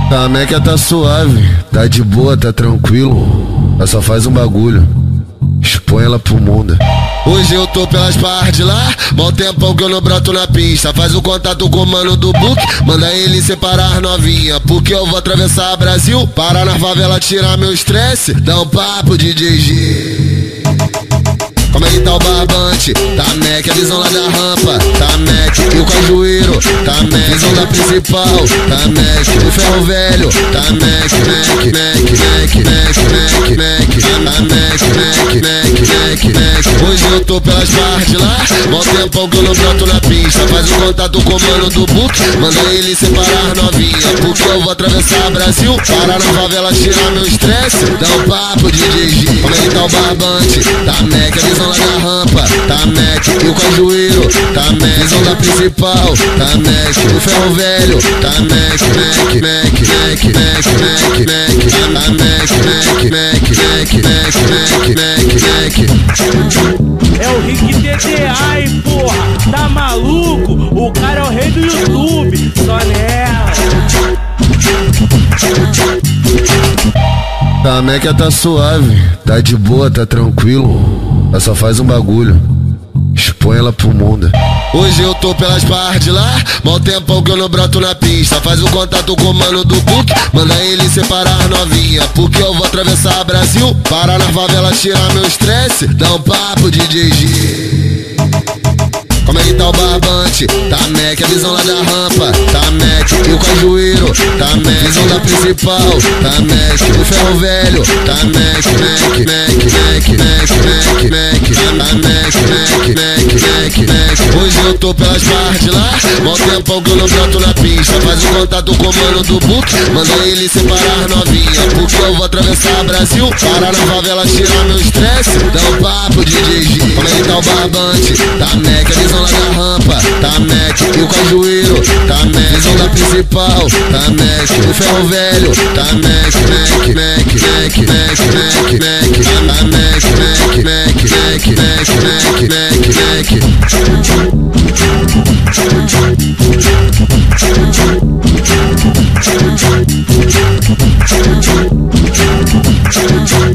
A Meca tá suave, tá de boa, tá tranquilo. Ela só faz um bagulho, expõe ela pro mundo. Hoje eu tô pelas partes de lá, mal tempão que eu não broto na pista. Faz o contato com o mano do book, manda ele separar novinha, porque eu vou atravessar Brasil, parar na favela, tirar meu estresse. Dá um papo de DJ. Como é que tá o barbante? Tá Mac, a visão lá da rampa. Tá Mac, e o cajueiro. Tá Mac, visão da principal. Tá Mac, o ferro velho. Tá Mac, Mac, Mac, Mac, Mac, Mac, Mac. Tá Mac, Mac, Mac, Mac, Mac. Hoje eu tô pelas partes lá, mal tempão que eu não broto na pista. Faz o contato com o mano do book, manda ele separar novinha, porque eu vou atravessar Brasil, parar na favela, tirar meu estresse. Dá um papo de DJ. Como é que tá o barbante? Tá Mac, a visão lá da rampa. Tá Mac, e o cajueiro. Tá Mac, visão da principal. Tá Mac, o ferro velho. Tá Mac, Mac, Mac, Mac, Mac, Mac, Mac. Tá Mac, Mac, Mac, Mac, Mac, Mac, Mac, Mac. É o Rick DDI, porra, tá maluco? O cara é o rei do YouTube, só nela. A Meca tá suave, tá de boa, tá tranquilo. Ela só faz um bagulho, expõe ela pro mundo. Hoje eu tô pelas partes de lá, mal tempão que eu não broto na pista. Faz o contato com o mano do book, manda ele separar novinha, porque eu vou atravessar Brasil, parar na favela, tirar meu estresse. Dá um papo de DJ. Como é que tá o barbante? Tá Mac, a visão lá da rampa. Tá Mac, e o cajueiro. Tá Mac, visão da principal. Tá Mac, o ferro velho. Tá Mac, Mac, Mac, Mac, Mac, Mac, Mac. Tá Mac, Mac, Mac, Mac, Mac. Hoje eu tô pelas partes lá, mal tempão que eu não broto na pista. Faz o contato com o mano do book, manda ele separar novinha, porque eu vou atravessar Brasil, parar na favela, tirar meu estresse. Dá um papo de DJ. Como é que tá o barbante? Tá Mac, a visão lá da rampa. Tá Mac, e o cajueiro. Tá Mac, visão da principal. Tá Mac, o ferro velho. Tá Mac, Mac, Mac, Mac, Mac, Mac, Mac. Tá Mac, Mac, Mac, Mac, Mac, Mac, Mac, Mac.